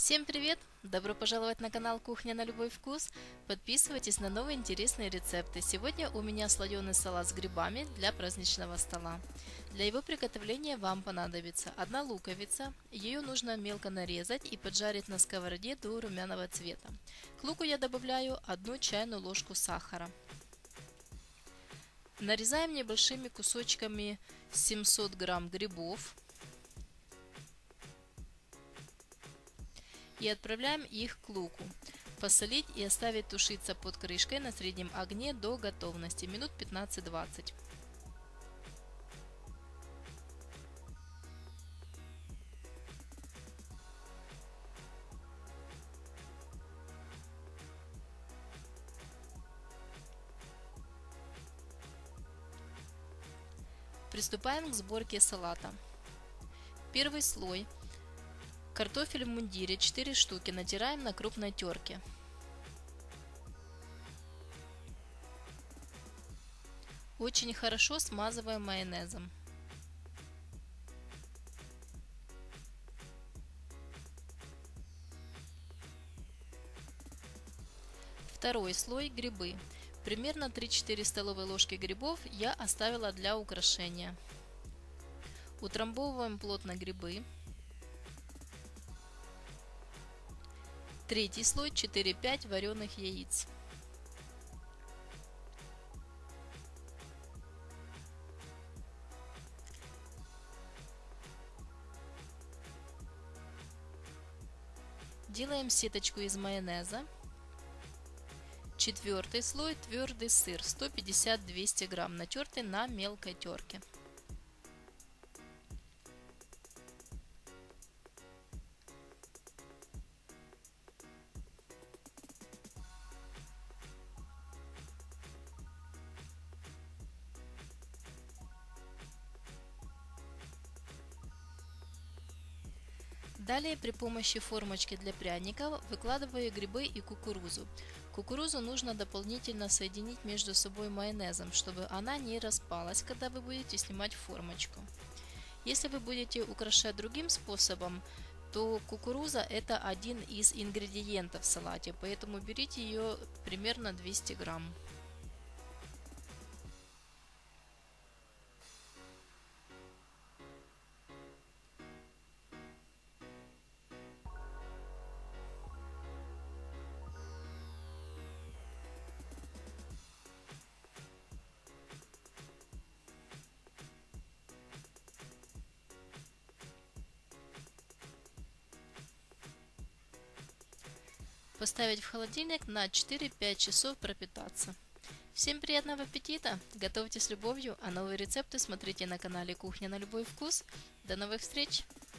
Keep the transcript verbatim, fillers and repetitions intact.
Всем привет! Добро пожаловать на канал Кухня на любой вкус. Подписывайтесь на новые интересные рецепты. Сегодня у меня слоеный салат с грибами для праздничного стола. Для его приготовления вам понадобится одна луковица. Ее нужно мелко нарезать и поджарить на сковороде до румяного цвета. К луку я добавляю одну чайную ложку сахара. Нарезаем небольшими кусочками семьсот грамм грибов. И отправляем их к луку. Посолить и оставить тушиться под крышкой на среднем огне до готовности, минут пятнадцать-двадцать. Приступаем к сборке салата. Первый слой. Картофель в мундире четыре штуки натираем на крупной терке. Очень хорошо смазываем майонезом. Второй слой – грибы. Примерно три-четыре столовые ложки грибов я оставила для украшения. Утрамбовываем плотно грибы. Третий слой – четыре-пять вареных яиц. Делаем сеточку из майонеза. Четвертый слой – твердый сыр сто пятьдесят - двести грамм, натертый на мелкой терке. Далее при помощи формочки для пряников выкладываю грибы и кукурузу. Кукурузу нужно дополнительно соединить между собой майонезом, чтобы она не распалась, когда вы будете снимать формочку. Если вы будете украшать другим способом, то кукуруза это один из ингредиентов в салате, поэтому берите ее примерно двести грамм. Поставить в холодильник на четыре-пять часов пропитаться. Всем приятного аппетита! Готовьте с любовью, а новые рецепты смотрите на канале Кухня на любой вкус. До новых встреч!